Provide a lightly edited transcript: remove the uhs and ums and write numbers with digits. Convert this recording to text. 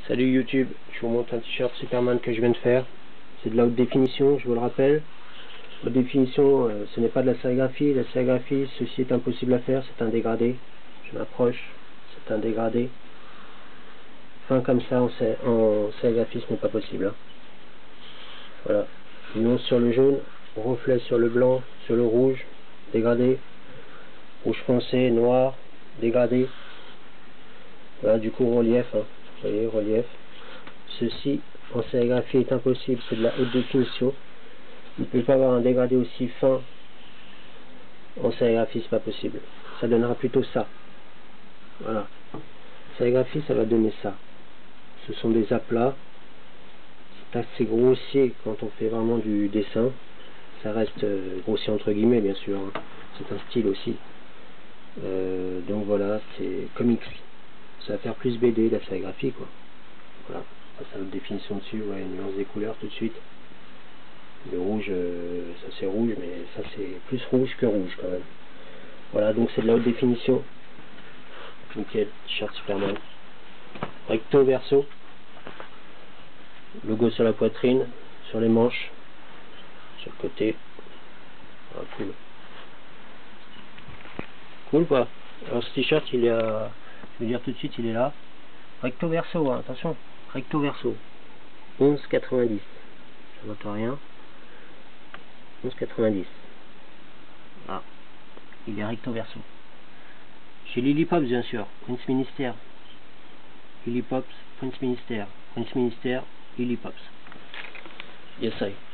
Salut YouTube, je vous montre un t-shirt Superman que je viens de faire. C'est de la haute définition, je vous le rappelle. Haute définition, ce n'est pas de la sérigraphie. La sérigraphie, ceci est impossible à faire, c'est un dégradé. Je m'approche, c'est un dégradé. Fin comme ça en sérigraphie, ce n'est pas possible. Hein. Voilà. Nuance sur le jaune, reflet sur le blanc, sur le rouge, dégradé. Rouge foncé, noir, dégradé. Voilà, du coup relief. Hein. Vous voyez, relief. Ceci en sérigraphie est impossible, c'est de la haute définition. Il ne peut pas avoir un dégradé aussi fin en sérigraphie, c'est pas possible. Ça donnera plutôt ça. Voilà. Sérigraphie, ça va donner ça. Ce sont des aplats. C'est assez grossier quand on fait vraiment du dessin. Ça reste grossier entre guillemets, bien sûr. Hein. C'est un style aussi. Donc voilà, c'est comics. Ça va faire plus BD, la sérigraphie, quoi. Voilà. Ça, c'est notre définition dessus. Ouais, une nuance des couleurs tout de suite. Le rouge, ça c'est rouge, mais ça c'est plus rouge que rouge quand même. Voilà, donc c'est de la haute définition. Nickel, t-shirt Superman. Recto verso. Logo sur la poitrine, sur les manches, sur le côté. Ah, cool. Cool quoi. Alors ce t-shirt il est à... Je vais dire tout de suite, il est là. Recto verso, hein, attention. Recto verso. 11,90. Ça n'entend rien. 11,90. Ah. Il est recto verso. Chez Lily Pops, bien sûr. Prince Ministère. Lily Pops, Prince Ministère. Prince Ministère, Lily Pops. Yes, I.